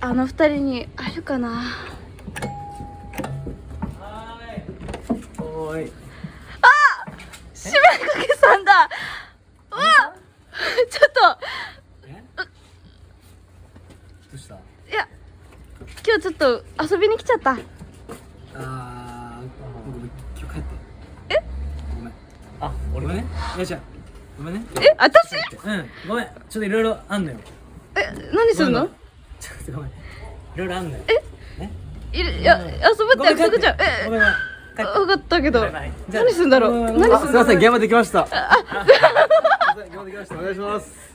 あの二人に会えるかな。 おーい。 しめかけさんだ。うわちょっどうした？ といや今日ちょっと遊びに来ちゃった。 ごめん、今日帰って。ごめん。あ、俺ね。いやじゃごめんね。 私ごめん。ちょっといろいろあんのよ。 何するの？ ちょっとごめん。いろいろあんのよ。 いや遊ぶって約束じゃん。 ごめん。 分かったけどバイバイ何するんだろう。何するんだろう。 すみません、現場できました。 お願いします。